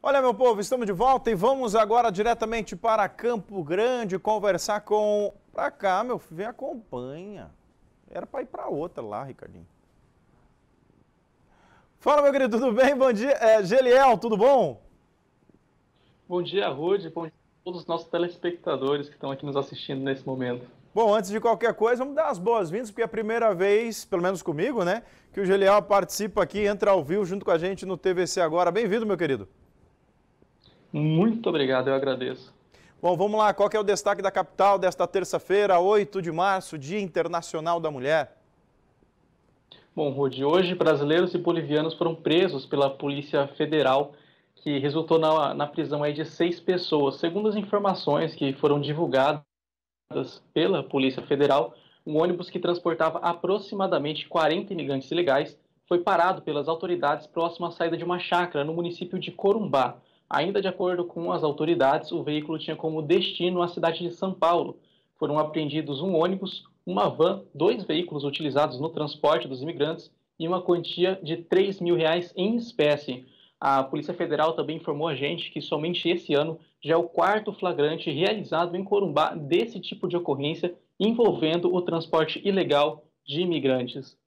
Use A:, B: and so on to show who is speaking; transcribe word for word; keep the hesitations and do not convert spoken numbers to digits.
A: Olha, meu povo, estamos de volta e vamos agora diretamente para Campo Grande conversar com... Pra cá, meu filho, vem acompanha. Era para ir para outra lá, Ricardinho. Fala, meu querido, tudo bem? Bom dia. É, Geliel, tudo bom?
B: Bom dia, Rude. Bom dia a todos os nossos telespectadores que estão aqui nos assistindo nesse momento.
A: Bom, antes de qualquer coisa, vamos dar as boas-vindas, porque é a primeira vez, pelo menos comigo, né, que o Geliel participa aqui, entra ao vivo junto com a gente no T V C Agora. Bem-vindo, meu querido.
B: Muito obrigado, eu agradeço.
A: Bom, vamos lá, qual que é o destaque da capital desta terça-feira, oito de março, Dia Internacional da Mulher?
B: Bom, Rude, hoje brasileiros e bolivianos foram presos pela Polícia Federal, que resultou na, na prisão aí de seis pessoas. Segundo as informações que foram divulgadas pela Polícia Federal, um ônibus que transportava aproximadamente quarenta imigrantes ilegais foi parado pelas autoridades próximo à saída de uma chácara no município de Corumbá. Ainda de acordo com as autoridades, o veículo tinha como destino a cidade de São Paulo. Foram apreendidos um ônibus, uma van, dois veículos utilizados no transporte dos imigrantes e uma quantia de três mil reais em espécie. A Polícia Federal também informou a gente que somente esse ano já é o quarto flagrante realizado em Corumbá desse tipo de ocorrência envolvendo o transporte ilegal de imigrantes.